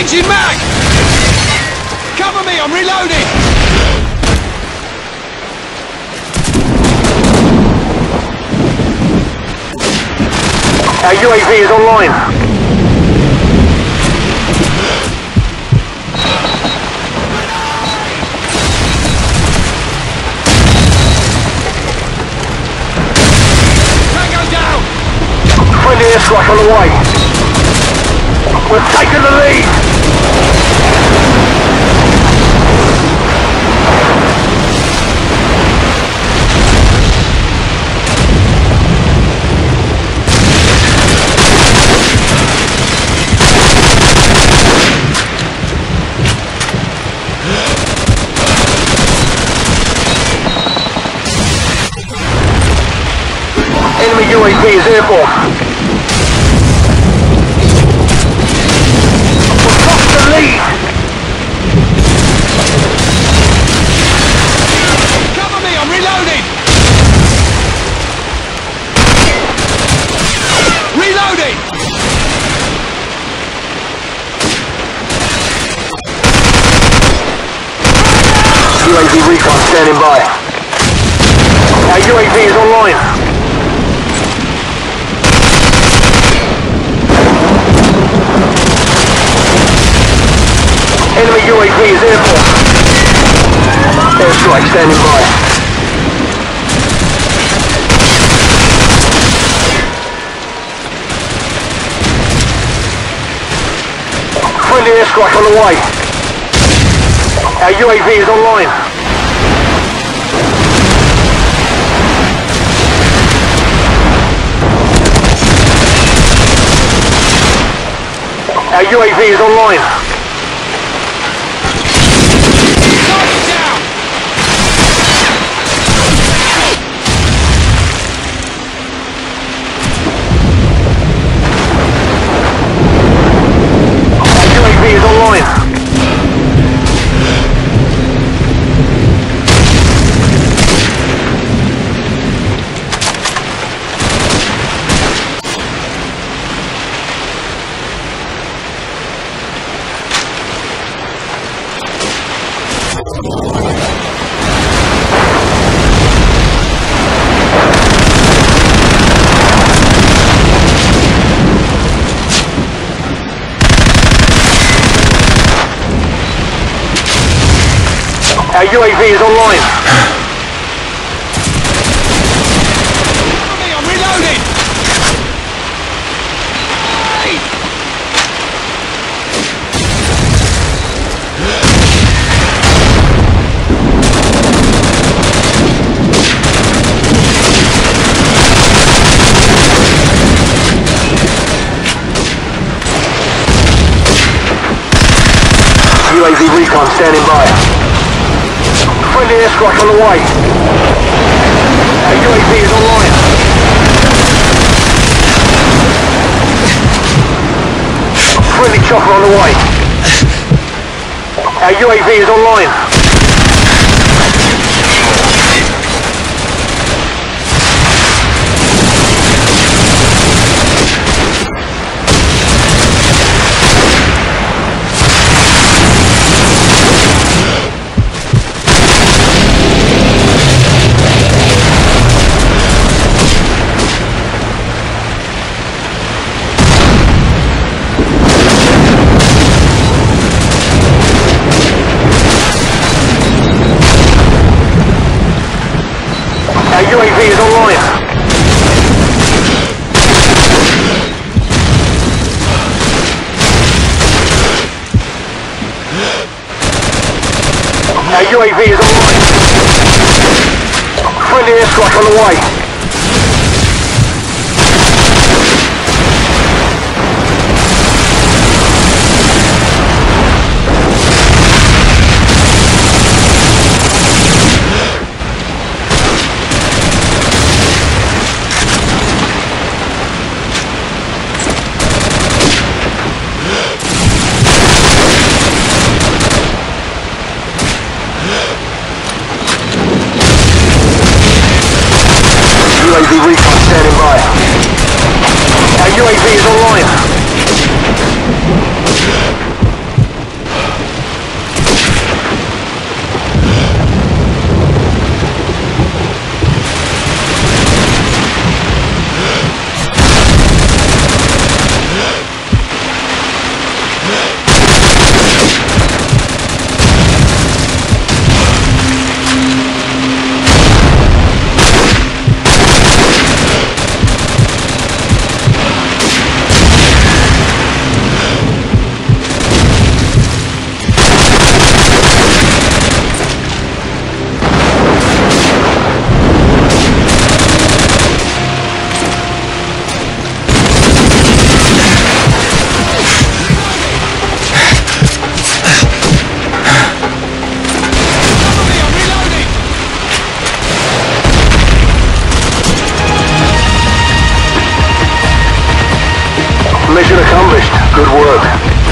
Changing mag! Cover me, I'm reloading! Our UAV is online. Tango down! Friendly airstrike on the way. We're taking the lead. Enemy UAV is airborne. We've lost the lead. Cover me, I'm reloading! Reloading! UAV recon standing by. Our UAV is online. Enemy UAV is airborne. Airstrike standing by. Friendly airstrike on the way. Our UAV is online. Our UAV is online. Target down! Our UAV is online. Our UAV is online. Cover me, I'm reloading! Hey! UAV recon standing by. Friendly airstrike on the way. Our UAV is online. Friendly chopper on the way. Our UAV is online. Our UAV is online. Our UAV is online. Friendly airstrike on the way. Mission accomplished. Good work.